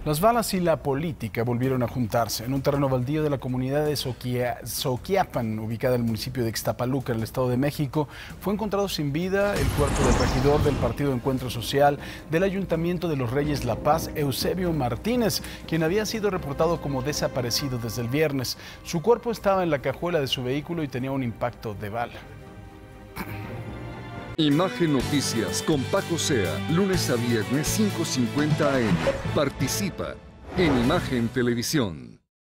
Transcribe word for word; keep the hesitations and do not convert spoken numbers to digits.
Las balas y la política volvieron a juntarse. En un terreno baldío de la comunidad de Soquia, Soquiapan, ubicada en el municipio de Ixtapaluca, en el Estado de México, fue encontrado sin vida el cuerpo del regidor del Partido Encuentro Social del Ayuntamiento de Los Reyes La Paz, Eusebio Martínez, quien había sido reportado como desaparecido desde el viernes. Su cuerpo estaba en la cajuela de su vehículo y tenía un impacto de bala. Imagen Noticias con Paco Sea, lunes a viernes cinco cincuenta a eme. Participa en Imagen Televisión.